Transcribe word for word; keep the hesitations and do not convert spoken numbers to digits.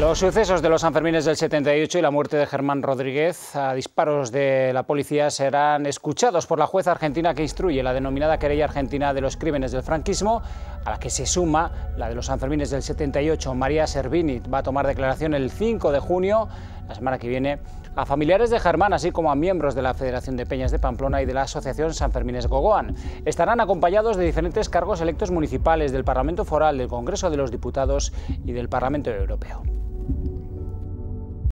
Los sucesos de los Sanfermines del setenta y ocho y la muerte de Germán Rodríguez a disparos de la policía serán escuchados por la jueza argentina que instruye la denominada querella argentina de los crímenes del franquismo, a la que se suma la de los Sanfermines del setenta y ocho. María Servini va a tomar declaración el cinco de junio, la semana que viene, a familiares de Germán, así como a miembros de la Federación de Peñas de Pamplona y de la Asociación Sanfermines Gogoan. Estarán acompañados de diferentes cargos electos municipales, del Parlamento Foral, del Congreso de los Diputados y del Parlamento Europeo.